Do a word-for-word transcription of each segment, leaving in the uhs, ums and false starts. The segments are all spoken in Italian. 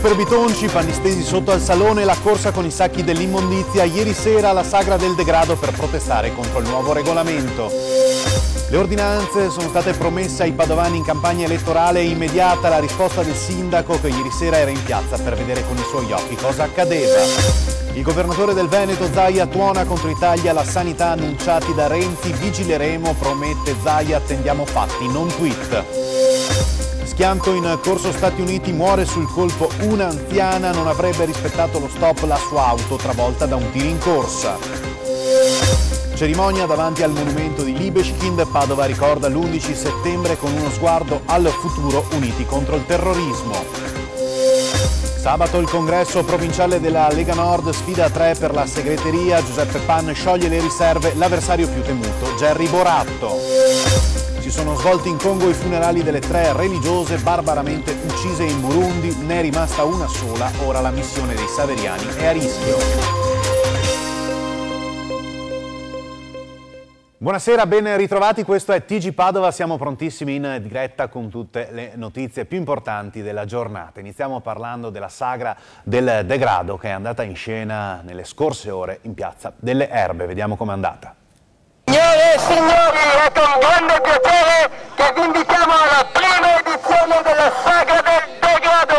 per Bitonci, panni stesi sotto al salone, la corsa con i sacchi dell'immondizia, ieri sera la sagra del degrado per protestare contro il nuovo regolamento. Le ordinanze sono state promesse ai padovani in campagna elettorale e immediata la risposta del sindaco che ieri sera era in piazza per vedere con i suoi occhi cosa accadeva. Il governatore del Veneto Zaia tuona contro i tagli alla sanità annunciati da Renzi, vigileremo, promette Zaia, attendiamo fatti, non tweet. Schianto in corso Stati Uniti, muore sul colpo una anziana, non avrebbe rispettato lo stop la sua auto travolta da un tiro in corsa. Cerimonia davanti al monumento di Libeskind, Padova ricorda l'undici settembre con uno sguardo al futuro, uniti contro il terrorismo. Sabato il congresso provinciale della Lega Nord, sfida a tre per la segreteria, Giuseppe Pan scioglie le riserve, l'avversario più temuto, Gerry Boratto. Si sono svolti in Congo i funerali delle tre religiose barbaramente uccise in Burundi, ne è rimasta una sola, ora la missione dei Saveriani è a rischio. Buonasera, ben ritrovati, questo è T G Padova, siamo prontissimi in diretta con tutte le notizie più importanti della giornata. Iniziamo parlando della sagra del degrado che è andata in scena nelle scorse ore in Piazza delle Erbe, vediamo com'è andata. Signore e signori, è con grande piacere che vi invitiamo alla prima edizione della sagra del degrado.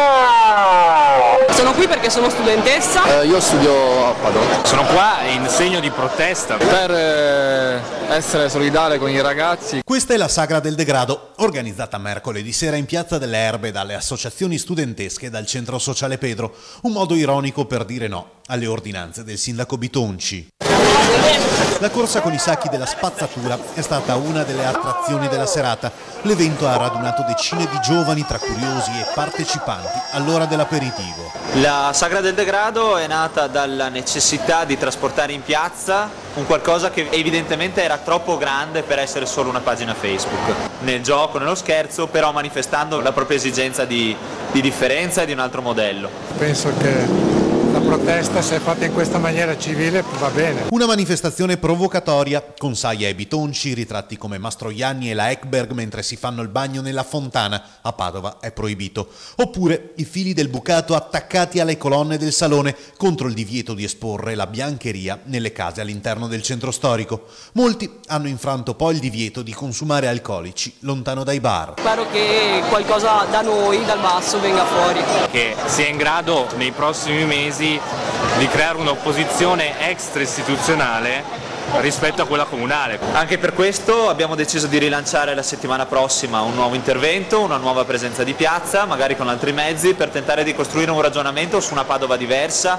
Sono qui perché sono studentessa. Eh, io studio a Padova. Sono qua in segno di protesta. Per eh, essere solidale con i ragazzi. Questa è la sagra del degrado, organizzata mercoledì sera in Piazza delle Erbe dalle associazioni studentesche e dal Centro Sociale Pedro. Un modo ironico per dire no alle ordinanze del sindaco Bitonci. La corsa con i sacchi della spazzatura è stata una delle attrazioni della serata. L'evento ha radunato decine di giovani tra curiosi e partecipanti all'ora dell'aperitivo. La sagra del degrado è nata dalla necessità di trasportare in piazza un qualcosa che evidentemente era troppo grande per essere solo una pagina Facebook. Nel gioco, nello scherzo, però manifestando la propria esigenza di, di differenza e di un altro modello. Penso che la protesta, se è fatta in questa maniera civile, va bene. Una manifestazione provocatoria, con Saia e Bitonci, ritratti come Mastroianni e la Ekberg mentre si fanno il bagno nella fontana, a Padova è proibito. Oppure i fili del bucato attaccati alle colonne del salone contro il divieto di esporre la biancheria nelle case all'interno del centro storico. Molti hanno infranto poi il divieto di consumare alcolici lontano dai bar. Spero che qualcosa da noi, dal basso, venga fuori. Che sia in grado nei prossimi mesi di creare un'opposizione extra istituzionale rispetto a quella comunale. Anche per questo abbiamo deciso di rilanciare la settimana prossima un nuovo intervento, una nuova presenza di piazza, magari con altri mezzi, per tentare di costruire un ragionamento su una Padova diversa.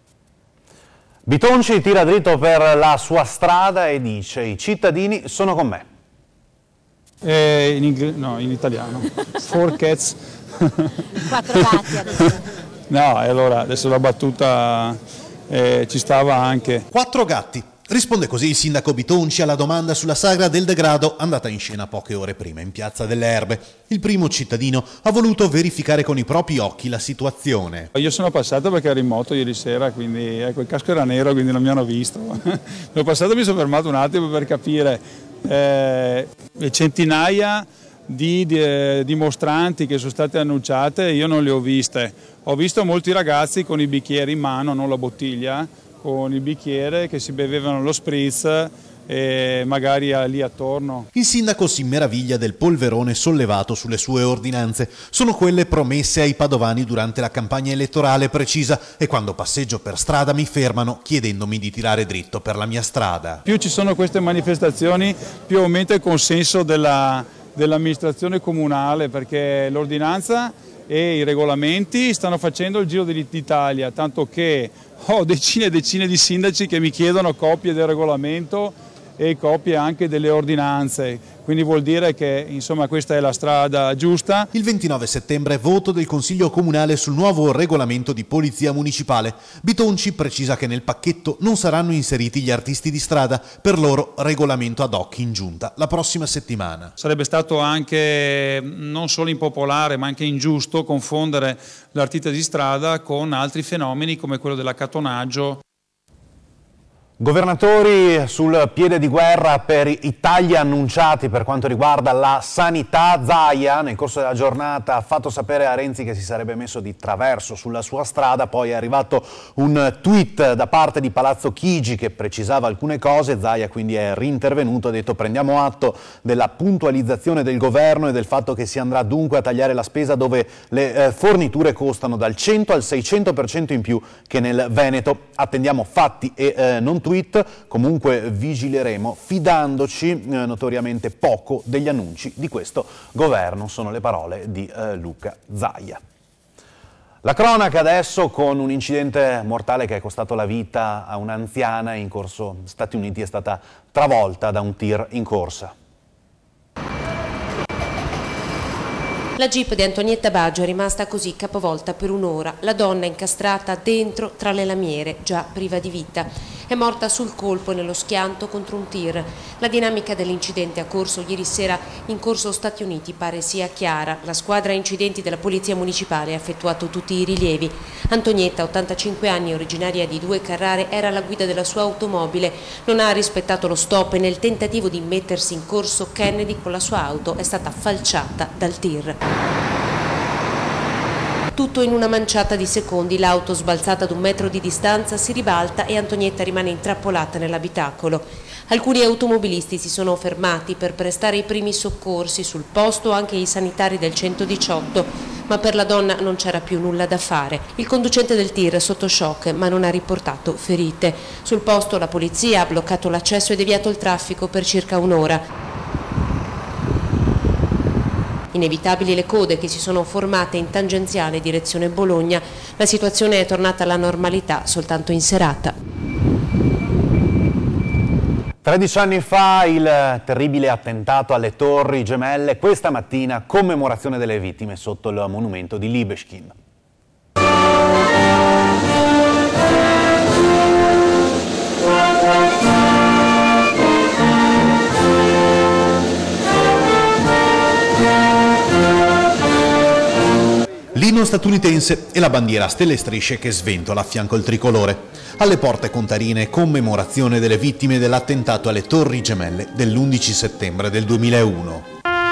Bitonci tira dritto per la sua strada e dice: i cittadini sono con me. Eh, in, inglese, no, in italiano. Four cats. Quattro gatti adesso. No, e allora adesso la battuta eh, ci stava anche. Quattro gatti. Risponde così il sindaco Bitonci alla domanda sulla sagra del degrado andata in scena poche ore prima in Piazza delle Erbe. Il primo cittadino ha voluto verificare con i propri occhi la situazione. Io sono passato perché ero in moto ieri sera, quindi ecco, il casco era nero, quindi non mi hanno visto. Sono passato e mi sono fermato un attimo per capire eh, le centinaia di, di dimostranti che sono state annunciate, io non le ho viste. Ho visto molti ragazzi con i bicchieri in mano, non la bottiglia, con il bicchiere che si bevevano lo spritz e magari lì attorno. Il sindaco si meraviglia del polverone sollevato sulle sue ordinanze. Sono quelle promesse ai padovani durante la campagna elettorale, precisa, e quando passeggio per strada mi fermano chiedendomi di tirare dritto per la mia strada. Più ci sono queste manifestazioni, più aumenta il consenso della, dell'amministrazione comunale, perché l'ordinanza e i regolamenti stanno facendo il giro d'Italia, tanto che ho decine e decine di sindaci che mi chiedono copie del regolamento e copie anche delle ordinanze, quindi vuol dire che insomma questa è la strada giusta. Il ventinove settembre voto del Consiglio Comunale sul nuovo regolamento di polizia municipale. Bitonci precisa che nel pacchetto non saranno inseriti gli artisti di strada, per loro regolamento ad hoc in giunta la prossima settimana. Sarebbe stato anche non solo impopolare ma anche ingiusto confondere l'artista di strada con altri fenomeni come quello dell'accattonaggio. Governatori sul piede di guerra per i tagli annunciati per quanto riguarda la sanità. Zaia nel corso della giornata ha fatto sapere a Renzi che si sarebbe messo di traverso sulla sua strada, poi è arrivato un tweet da parte di Palazzo Chigi che precisava alcune cose. Zaia quindi è rintervenuto, ha detto: prendiamo atto della puntualizzazione del governo e del fatto che si andrà dunque a tagliare la spesa dove le eh, forniture costano dal cento al seicento per cento in più che nel Veneto. Attendiamo fatti e eh, non tweet. Comunque vigileremo fidandoci eh, notoriamente poco degli annunci di questo governo, sono le parole di eh, Luca Zaia. La cronaca adesso con un incidente mortale che è costato la vita a un'anziana in corso Stati Uniti, è stata travolta da un tir in corsa. La jeep di Antonietta Baggio è rimasta così capovolta per un'ora. La donna incastrata dentro tra le lamiere, già priva di vita. È morta sul colpo nello schianto contro un tir. La dinamica dell'incidente a corso ieri sera in corso Stati Uniti pare sia chiara. La squadra incidenti della Polizia Municipale ha effettuato tutti i rilievi. Antonietta, ottantacinque anni, originaria di Due Carrare, era alla guida della sua automobile. Non ha rispettato lo stop e nel tentativo di mettersi in corso Kennedy con la sua auto è stata falciata dal tir. Tutto in una manciata di secondi, l'auto sbalzata ad un metro di distanza si ribalta e Antonietta rimane intrappolata nell'abitacolo. Alcuni automobilisti si sono fermati per prestare i primi soccorsi, sul posto anche i sanitari del centodiciotto, ma per la donna non c'era più nulla da fare. Il conducente del tir è sotto shock ma non ha riportato ferite. Sul posto la polizia ha bloccato l'accesso e deviato il traffico per circa un'ora. Inevitabili le code che si sono formate in tangenziale direzione Bologna. La situazione è tornata alla normalità soltanto in serata. tredici anni fa il terribile attentato alle Torri Gemelle, questa mattina commemorazione delle vittime sotto il monumento di Libeskind. L'inno statunitense e la bandiera a stelle e strisce che sventola a fianco il tricolore. Alle porte contarine commemorazione delle vittime dell'attentato alle Torri Gemelle dell'undici settembre del duemilauno.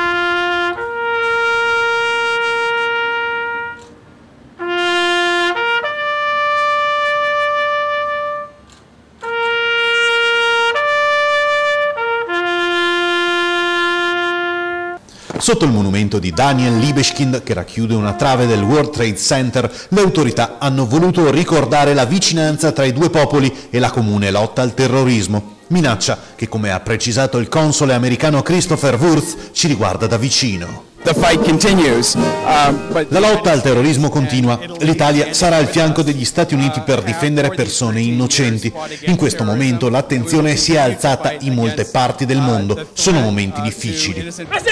Sotto il monumento di Daniel Libeskind, che racchiude una trave del World Trade Center, le autorità hanno voluto ricordare la vicinanza tra i due popoli e la comune lotta al terrorismo. Minaccia che, come ha precisato il console americano Christopher Wurth, ci riguarda da vicino. The fight continues. Uh, but... La lotta al terrorismo continua. L'Italia sarà al fianco degli Stati Uniti per difendere persone innocenti. In questo momento l'attenzione si è alzata in molte parti del mondo. Sono momenti difficili.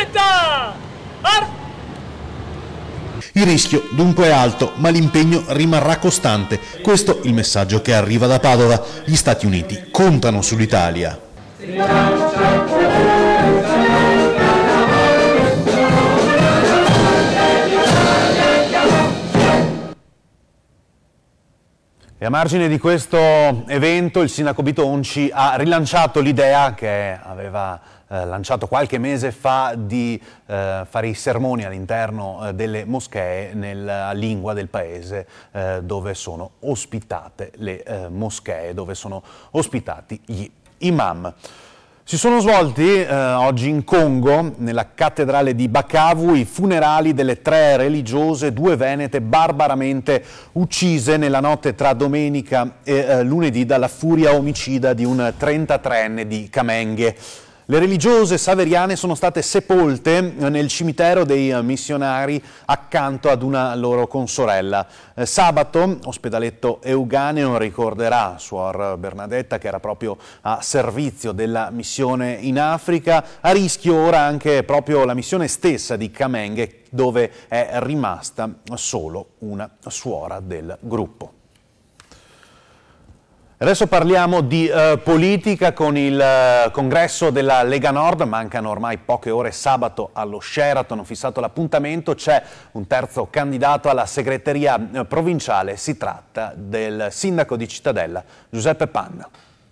Il rischio dunque è alto, ma l'impegno rimarrà costante. Questo il messaggio che arriva da Padova. Gli Stati Uniti contano sull'Italia. E a margine di questo evento il sindaco Bitonci ha rilanciato l'idea che aveva eh, lanciato qualche mese fa di eh, fare i sermoni all'interno eh, delle moschee nella lingua del paese eh, dove sono ospitate le eh, moschee, dove sono ospitati gli imam. Si sono svolti eh, oggi in Congo, nella cattedrale di Bukavu, i funerali delle tre religiose, due venete barbaramente uccise nella notte tra domenica e eh, lunedì dalla furia omicida di un trentatreenne di Kamenge. Le religiose saveriane sono state sepolte nel cimitero dei missionari accanto ad una loro consorella. Eh, sabato, ospedaletto Euganeo ricorderà Suor Bernadetta, che era proprio a servizio della missione in Africa. A rischio ora anche proprio la missione stessa di Kamenge, dove è rimasta solo una suora del gruppo. Adesso parliamo di eh, politica con il eh, congresso della Lega Nord. Mancano ormai poche ore, sabato allo Sheraton, fissato l'appuntamento, c'è un terzo candidato alla segreteria eh, provinciale, si tratta del sindaco di Cittadella, Giuseppe Panna.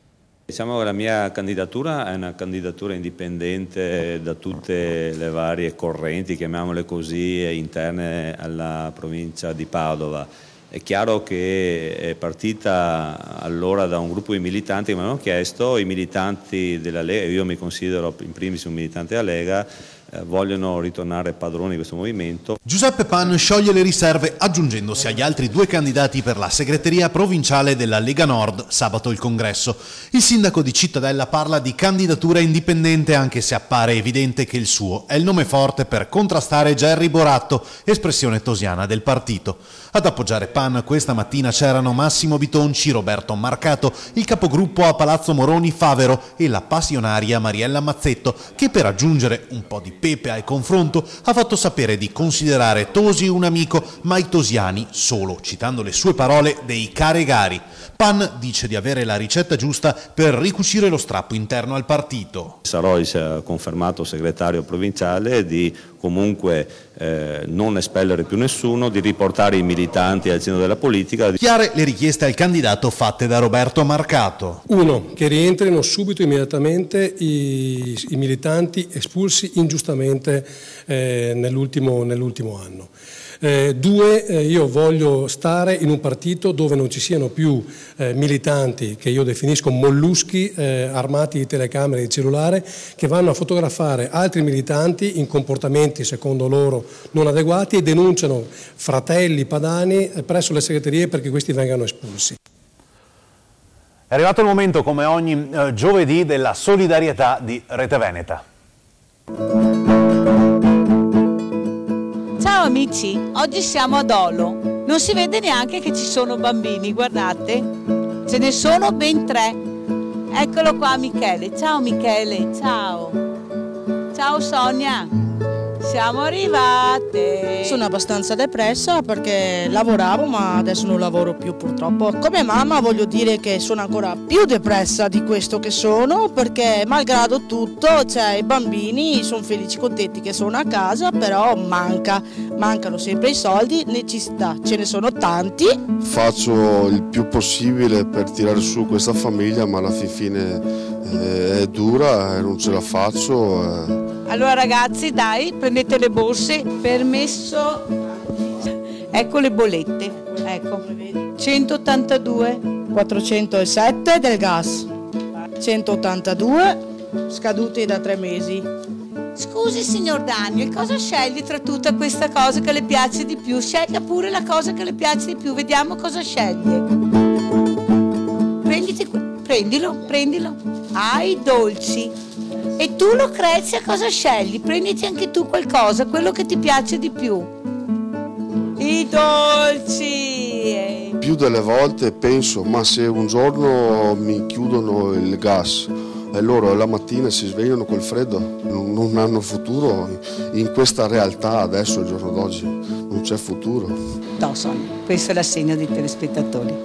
Diciamo che la mia candidatura è una candidatura indipendente da tutte le varie correnti, chiamiamole così, interne alla provincia di Padova. È chiaro che è partita allora da un gruppo di militanti che mi hanno chiesto, i militanti della Lega, io mi considero in primis un militante della Lega, eh, vogliono ritornare padroni di questo movimento. Giuseppe Pan scioglie le riserve aggiungendosi agli altri due candidati per la segreteria provinciale della Lega Nord sabato il congresso. Il sindaco di Cittadella parla di candidatura indipendente anche se appare evidente che il suo è il nome forte per contrastare Gerry Boratto, espressione tosiana del partito. Ad appoggiare Pan questa mattina c'erano Massimo Bitonci, Roberto Marcato, il capogruppo a Palazzo Moroni Favero e la passionaria Mariella Mazzetto, che per aggiungere un po' di pepe al confronto ha fatto sapere di considerare Tosi un amico, ma i tosiani solo, citando le sue parole, dei caregari. Pan dice di avere la ricetta giusta per ricucire lo strappo interno al partito. Sarò il confermato segretario provinciale di comunque eh, non espellere più nessuno, di riportare i militanti al centro della politica. Chiare le richieste al candidato fatte da Roberto Marcato. Uno, che rientrino subito immediatamente i, i militanti espulsi ingiustamente eh, nell'ultimo nell'ultimo anno. Eh, due, eh, io voglio stare in un partito dove non ci siano più eh, militanti che io definisco molluschi eh, armati di telecamere e di cellulare che vanno a fotografare altri militanti in comportamenti secondo loro non adeguati e denunciano fratelli padani eh, presso le segreterie perché questi vengano espulsi. È arrivato il momento, come ogni eh, giovedì, della solidarietà di Rete Veneta. Ciao amici, oggi siamo ad Olo, non si vede neanche che ci sono bambini, guardate, ce ne sono ben tre. Eccolo qua Michele, ciao Michele, ciao, ciao Sonia, siamo arrivate. Sono abbastanza depressa perché lavoravo ma adesso non lavoro più purtroppo. Come mamma voglio dire che sono ancora più depressa di questo che sono perché malgrado tutto, cioè i bambini sono felici, contenti che sono a casa, però manca, mancano sempre i soldi, necessità, ce ne sono tanti. Faccio il più possibile per tirare su questa famiglia ma alla fin fine eh, è dura e non ce la faccio. Eh. Allora ragazzi dai, prendete le borse, permesso, ecco le bollette, ecco, centottantadue, quattrocentosette del gas, centottantadue scaduti da tre mesi. Scusi signor Daniel, cosa sceglie tra tutta questa cosa che le piace di più? Scelga pure la cosa che le piace di più, vediamo cosa sceglie. Prenditi, prendilo, prendilo. Ah, i dolci. E tu Lucrezia cosa scegli? Prenditi anche tu qualcosa, quello che ti piace di più. I dolci! Più delle volte penso, ma se un giorno mi chiudono il gas e loro la mattina si svegliano col freddo, non hanno futuro in questa realtà adesso, il giorno d'oggi, non c'è futuro. No, Sonia, questo è l'assegno dei telespettatori.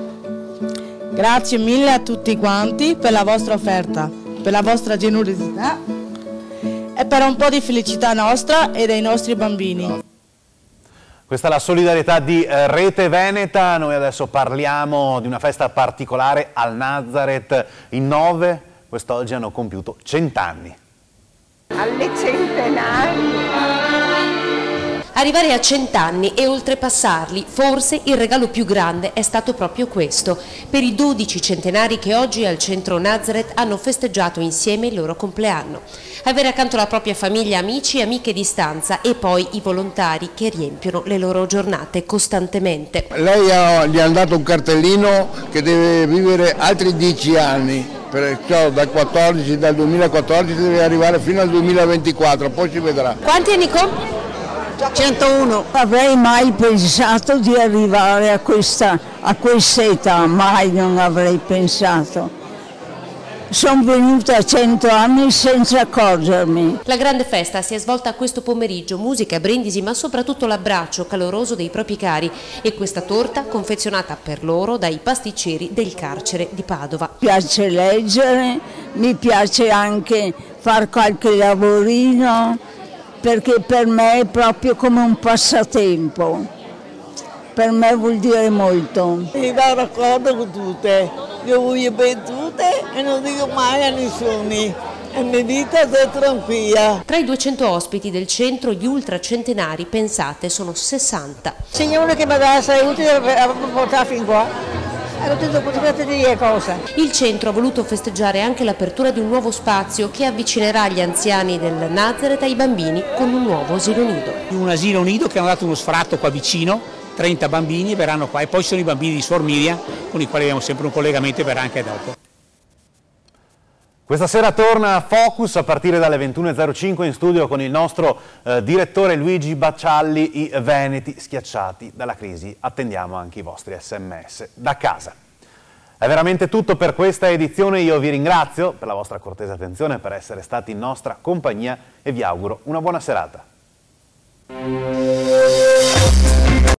Grazie mille a tutti quanti per la vostra offerta, per la vostra generosità e per un po' di felicità nostra e dei nostri bambini. Questa è la solidarietà di eh, Rete Veneta. Noi adesso parliamo di una festa particolare al Nazareth. In nove quest'oggi hanno compiuto cent'anni. Alle centenarie! Arrivare a cent'anni e oltrepassarli, forse il regalo più grande è stato proprio questo, per i dodici centenari che oggi al centro Nazareth hanno festeggiato insieme il loro compleanno. Avere accanto la propria famiglia, amici e amiche di stanza e poi i volontari che riempiono le loro giornate costantemente. Lei ha, gli ha dato un cartellino che deve vivere altri dieci anni, perciò dal, quattordici, dal duemilaquattordici deve arrivare fino al duemilaventiquattro, poi si vedrà. Quanti anni compie? centouno. Avrei mai pensato di arrivare a questa, a questa età, mai non avrei pensato. Sono venuta a cento anni senza accorgermi. La grande festa si è svolta questo pomeriggio, musica, brindisi, ma soprattutto l'abbraccio caloroso dei propri cari e questa torta confezionata per loro dai pasticceri del carcere di Padova. Mi piace leggere, mi piace anche fare qualche lavorino, perché per me è proprio come un passatempo, per me vuol dire molto. Mi ricordo con tutte, io voglio bene tutte e non dico mai a nessuno. E mi vita è tranquilla. Tra i duecento ospiti del centro, gli ultracentenari, pensate, sono sessanta. Signore che mi dà essere utile per portare fin qua. Dire cosa. Il centro ha voluto festeggiare anche l'apertura di un nuovo spazio che avvicinerà gli anziani del Nazareth ai bambini con un nuovo asilo nido. Un asilo nido che hanno dato uno sfratto qua vicino, trenta bambini verranno qua, e poi ci sono i bambini di Suor Miriam con i quali abbiamo sempre un collegamento e verrà anche dopo. Questa sera torna Focus a partire dalle ventuno e zero cinque in studio con il nostro eh, direttore Luigi Baccialli. I veneti schiacciati dalla crisi, attendiamo anche i vostri sms da casa. È veramente tutto per questa edizione, io vi ringrazio per la vostra cortese attenzione, per essere stati in nostra compagnia e vi auguro una buona serata.